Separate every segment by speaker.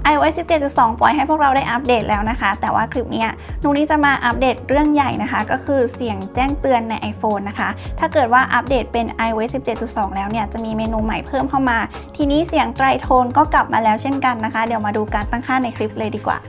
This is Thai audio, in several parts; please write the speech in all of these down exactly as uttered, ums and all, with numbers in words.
Speaker 1: ไอ โอ เอส สิบเจ็ดจุดสอง ปล่อยให้พวกเราได้อัปเดตแล้วนะคะแต่ว่าคลิปนี้นุกนี้จะมาอัปเดตเรื่องใหญ่นะคะก็คือเสียงแจ้งเตือนใน iPhone นะคะถ้าเกิดว่าอัปเดตเป็น ไอ โอ เอส สิบเจ็ดจุดสอง แล้วเนี่ยจะมีเมนูใหม่เพิ่มเข้ามาทีนี้เสียงไตรโทนก็กลับมาแล้วเช่นกันนะคะเดี๋ยวมาดูการตั้งค่าในคลิปเลยดีกว่า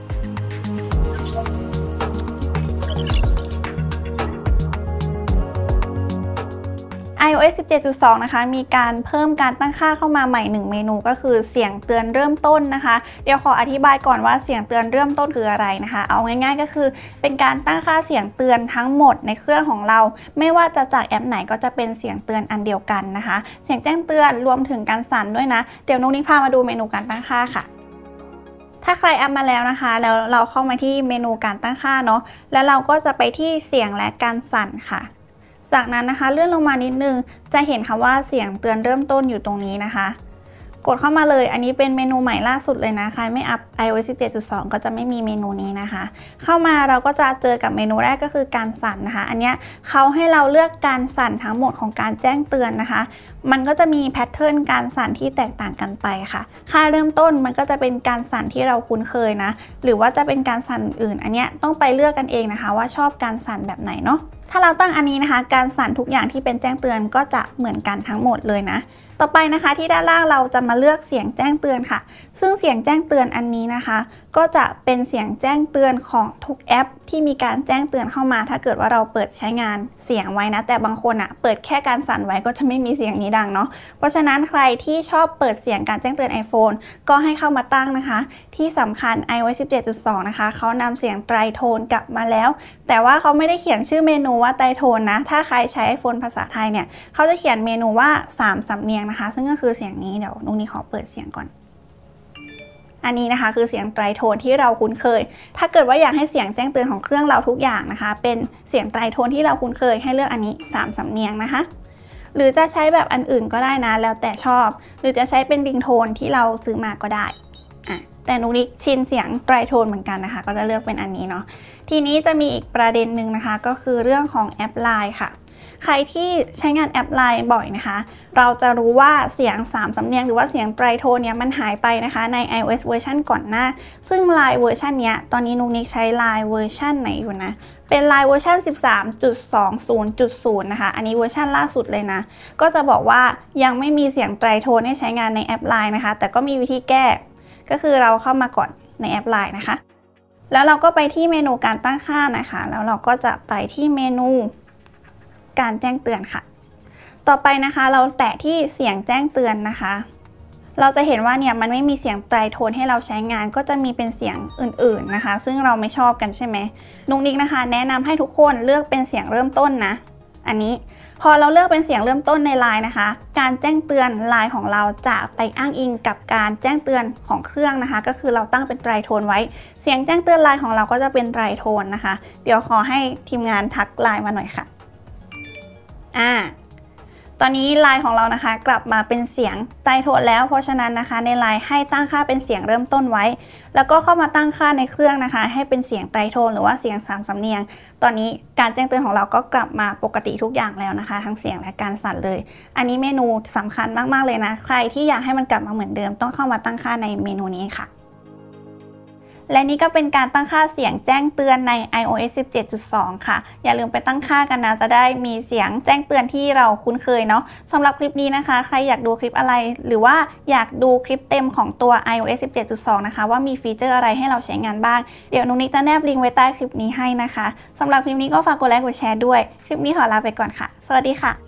Speaker 1: ไอ โอ เอส สิบเจ็ดจุดสอง นะคะมีการเพิ่มการตั้งค่าเข้ามาใหม่หนึ่งเมนูก็คือเสียงเตือนเริ่มต้นนะคะเดี๋ยวขออธิบายก่อนว่าเสียงเตือนเริ่มต้นคืออะไรนะคะเอาง่ายๆก็คือเป็นการตั้งค่าเสียงเตือนทั้งหมดในเครื่องของเราไม่ว่าจะจากแอปไหนก็จะเป็นเสียงเตือนอันเดียวกันนะคะเสียงแจ้งเตือนรวมถึงการสั่นด้วยนะเดี๋ยวนุ๊กนิกพามาดูเมนูการตั้งค่าค่ะถ้าใครแอปมาแล้วนะคะแล้วเราเข้ามาที่เมนูการตั้งค่าเนาะแล้วเราก็จะไปที่เสียงและการสั่นค่ะจากนั้นนะคะเลื่อนลงมานิดนึงจะเห็นคำว่าเสียงเตือนเริ่มต้นอยู่ตรงนี้นะคะกดเข้ามาเลยอันนี้เป็นเมนูใหม่ล่าสุดเลยนะใครไม่อัพ ไอ โอ เอส สิบเจ็ดจุดสอง ก็จะไม่มีเมนูนี้นะคะเข้ามาเราก็จะเจอกับเมนูแรกก็คือการสั่นนะคะอันนี้เขาให้เราเลือกการสั่นทั้งหมดของการแจ้งเตือนนะคะมันก็จะมีแพทเทิร์นการสั่นที่แตกต่างกันไปค่ะค่าเริ่มต้นมันก็จะเป็นการสั่นที่เราคุ้นเคยนะหรือว่าจะเป็นการสั่นอื่นอันนี้ต้องไปเลือกกันเองนะคะว่าชอบการสั่นแบบไหนเนาะถ้าเราตั้งอันนี้นะคะการสั่นทุกอย่างที่เป็นแจ้งเตือนก็จะเหมือนกันทั้งหมดเลยนะต่อไปนะคะที่ด้านล่างเราจะมาเลือกเสียงแจ้งเตือนค่ะซึ่งเสียงแจ้งเตือนอันนี้นะคะก็จะเป็นเสียงแจ้งเตือนของทุกแอปที่มีการแจ้งเตือนเข้ามาถ้าเกิดว่าเราเปิดใช้งานเสียงไว้นะแต่บางคนอ่ะเปิดแค่การสั่นไว้ก็จะไม่มีเสียงนี้ดังเนาะเพราะฉะนั้นใครที่ชอบเปิดเสียงการแจ้งเตือน iPhone ก็ให้เข้ามาตั้งนะคะที่สำคัญ ไอ โอ เอส สิบเจ็ดจุดสอง นะคะเขานำเสียงไตรโทนกลับมาแล้วแต่ว่าเขาไม่ได้เขียนชื่อเมนูว่าไตรโทนนะถ้าใครใช้ iPhone ภาษาไทยเนี่ยเขาจะเขียนเมนูว่าสามสำเนียงนะคะซึ่งก็คือเสียงนี้เดี๋ยวนุ๊กนี้ขอเปิดเสียงก่อนอันนี้นะคะคือเสียงไตรโทนที่เราคุ้นเคยถ้าเกิดว่าอยากให้เสียงแจ้งเตือนของเครื่องเราทุกอย่างนะคะเป็นเสียงไตรโทนที่เราคุ้นเคยให้เลือกอันนี้สามสำเนียงนะคะหรือจะใช้แบบอันอื่นก็ได้นะแล้วแต่ชอบหรือจะใช้เป็นริงโทนที่เราซื้อมาก็ได้อ่ะแต่นุ๊กนิกชินเสียงไตรโทนเหมือนกันนะคะก็จะเลือกเป็นอันนี้เนาะทีนี้จะมีอีกประเด็นหนึ่งนะคะก็คือเรื่องของแอป ไลน์ ค่ะใครที่ใช้งานแอป ไลน์ บ่อยนะคะเราจะรู้ว่าเสียงสามสำเนียงหรือว่าเสียงไตรโทนเนี่ยมันหายไปนะคะใน ไอ โอ เอส เวอร์ชันก่อนหน้าซึ่ง ไลน์ เวอร์ชันเนี้ยตอนนี้นุ๊กนิกใช้ ไลน์ เวอร์ชันไหนอยู่นะเป็น ไลน์ เวอร์ชัน สิบสามจุดสองศูนย์จุดศูนย์ นะคะอันนี้เวอร์ชันล่าสุดเลยนะก็จะบอกว่ายังไม่มีเสียงไตรโทนให้ใช้งานในแอป ไลน์ นะคะแต่ก็มีวิธีแก้ก็คือเราเข้ามาก่อนในแอป ไลน์ นะคะแล้วเราก็ไปที่เมนูการตั้งค่านะคะแล้วเราก็จะไปที่เมนูการแจ้งเตือนค่ะต่อไปนะคะเราแตะที่เสียงแจ้งเตือนนะคะเราจะเห็นว่าเนี่ยมันไม่มีเสียงไตรโทนให้เราใช้งานก็จะมีเป็นเสียงอื่นๆนะคะซึ่งเราไม่ชอบกันใช่ไหมนุ๊กนิกนะคะแนะนำให้ทุกคนเลือกเป็นเสียงเริ่มต้นนะอันนี้พอเราเลือกเป็นเสียงเริ่มต้นใน ไลน์ นะคะการแจ้งเตือน ไลน์ ของเราจะไปอ้างอิงกับการแจ้งเตือนของเครื่องนะคะก็คือเราตั้งเป็นไตรโทนไว้เสียงแจ้งเตือน ไลน์ ของเราก็จะเป็นไตรโทนนะคะเดี๋ยวขอให้ทีมงานทัก ไลน์ มาหน่อยค่ะอ่าตอนนี้ ไลน์ ของเรานะคะกลับมาเป็นเสียงไตรโทนแล้วเพราะฉะนั้นนะคะใน ไลน์ ให้ตั้งค่าเป็นเสียงเริ่มต้นไว้แล้วก็เข้ามาตั้งค่าในเครื่องนะคะให้เป็นเสียงไตรโทนหรือว่าเสียงสามสำเนียงตอนนี้การแจ้งเตือนของเราก็กลับมาปกติทุกอย่างแล้วนะคะทั้งเสียงและการสั่นเลยอันนี้เมนูสำคัญมากๆเลยนะใครที่อยากให้มันกลับมาเหมือนเดิมต้องเข้ามาตั้งค่าในเมนูนี้ค่ะและนี่ก็เป็นการตั้งค่าเสียงแจ้งเตือนใน ไอ โอ เอส สิบเจ็ดจุดสอง ค่ะอย่าลืมไปตั้งค่ากันนะจะได้มีเสียงแจ้งเตือนที่เราคุ้นเคยเนาะสำหรับคลิปนี้นะคะใครอยากดูคลิปอะไรหรือว่าอยากดูคลิปเต็มของตัว ไอ โอ เอส สิบเจ็ดจุดสอง นะคะว่ามีฟีเจอร์อะไรให้เราใช้งานบ้างเดี๋ยวนุ๊กนิกจะแนบลิงก์ไว้ใต้คลิปนี้ให้นะคะสำหรับคลิปนี้ก็ฝากกดไลค์กดแชร์ด้วยคลิปนี้ขอลาไปก่อนค่ะสวัสดีค่ะ